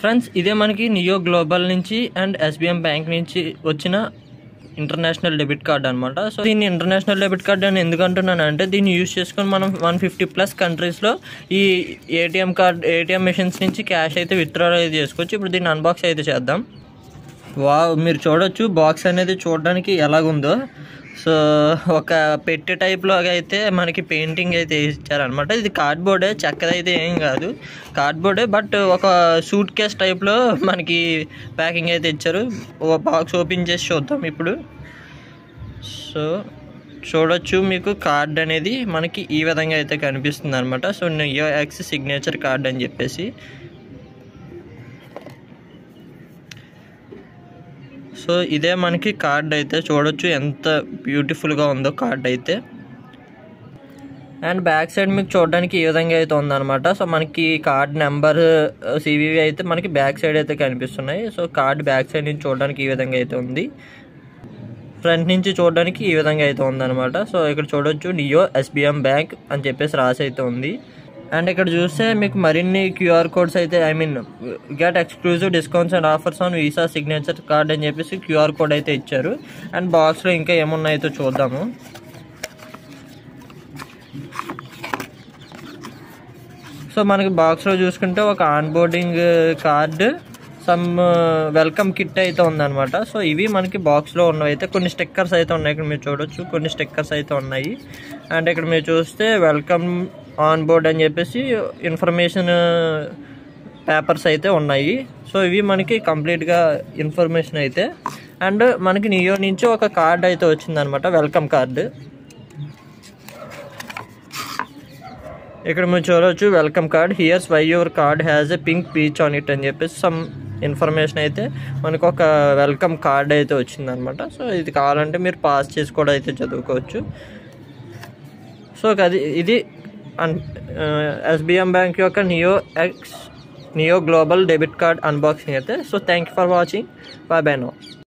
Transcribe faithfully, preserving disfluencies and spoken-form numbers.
Friends, ఇదే మనకి neo global నుంచి అండ్ ఎస్బిఎం బ్యాంక్ నుంచి వచ్చిన ఇంటర్నేషనల్ డెబిట్ కార్డ్ అనమాట. సో దీన్ని ఇంటర్నేషనల్ డెబిట్ కార్డ్ అని ఎందుకు అంటున్నానంటే, దీన్ని యూజ్ చేసుకొని మనం వన్ ఫిఫ్టీ ప్లస్ కంట్రీస్లో ఈ ఏటీఎం కార్డ్ ఏటీఎం మెషిన్స్ నుంచి క్యాష్ అయితే విత్డ్రా అయితే చేసుకోవచ్చు. ఇప్పుడు దీన్ని అన్బాక్స్ అయితే చేద్దాం. వా మీరు చూడొచ్చు బాక్స్ అనేది చూడడానికి ఎలాగుందో. సో ఒక పెట్టె టైప్లో అయితే మనకి పెయింటింగ్ అయితే ఇచ్చారనమాట. ఇది కార్డ్బోర్డే, చెక్కదైతే ఏం కాదు, కార్డ్బోర్డే. బట్ ఒక సూట్ కేస్ టైప్లో మనకి ప్యాకింగ్ అయితే ఇచ్చారు. ఒక బాక్స్ ఓపెన్ చేసి చూద్దాం ఇప్పుడు. సో చూడొచ్చు, మీకు కార్డ్ అనేది మనకి ఈ విధంగా అయితే కనిపిస్తుంది అనమాట. So neo X signature card అని చెప్పేసి. సో ఇదే మనకి కార్డ్ అయితే చూడొచ్చు ఎంత బ్యూటిఫుల్గా ఉందో కార్డ్ అయితే. అండ్ బ్యాక్ సైడ్ మీకు చూడడానికి ఈ విధంగా అయితే ఉందన్నమాట. సో మనకి కార్డ్ నెంబర్ సివివి అయితే మనకి బ్యాక్ సైడ్ అయితే కనిపిస్తున్నాయి. సో కార్డ్ బ్యాక్ సైడ్ నుంచి చూడడానికి ఈ విధంగా అయితే ఉంది, ఫ్రంట్ నుంచి చూడడానికి ఈ విధంగా అయితే ఉందన్నమాట. సో ఇక్కడ చూడొచ్చు నియో ఎస్బిఎం బ్యాంక్ అని చెప్పేసి రాసి అయితే ఉంది. అండ్ ఇక్కడ చూస్తే మీకు మరిన్ని క్యూఆర్ కోడ్స్ అయితే, I mean get exclusive discounts and offers on Visa signature card అని చెప్పేసి క్యూఆర్ కోడ్ అయితే ఇచ్చారు. అండ్ బాక్స్లో ఇంకా ఏమున్నాయితో చూద్దాము. సో మనకి బాక్స్లో చూసుకుంటే ఒక onboarding card, some welcome kit అయితే ఉందన్నమాట. సో ఇవి మనకి బాక్స్లో ఉన్నవి అయితే. కొన్ని స్టిక్కర్స్ అయితే ఉన్నాయి, ఇక్కడ మీరు చూడొచ్చు కొన్ని స్టిక్కర్స్ అయితే ఉన్నాయి. అండ్ ఇక్కడ మీరు చూస్తే వెల్కమ్ ఆన్ బోర్డ్ అని చెప్పేసి ఇన్ఫర్మేషన్ పేపర్స్ అయితే ఉన్నాయి. సో ఇవి మనకి కంప్లీట్గా ఇన్ఫర్మేషన్ అయితే. అండ్ మనకి నియో నుంచి ఒక కార్డ్ అయితే వచ్చిందనమాట, వెల్కమ్ కార్డు. ఇక్కడ మీరు చూడవచ్చు welcome card, here's why your card has a pink peach on it అని చెప్పేసి సమ్ ఇన్ఫర్మేషన్ అయితే మనకు ఒక వెల్కమ్ కార్డ్ అయితే వచ్చిందనమాట. సో ఇది కావాలంటే మీరు పాస్ చేసి కూడా అయితే చదువుకోవచ్చు. సో అది ఇది ఎస్బిఎం బ్యాంక్ యొక్క neo X neo global debit card unboxing అయితే. So thank you for watching. Bye bye no.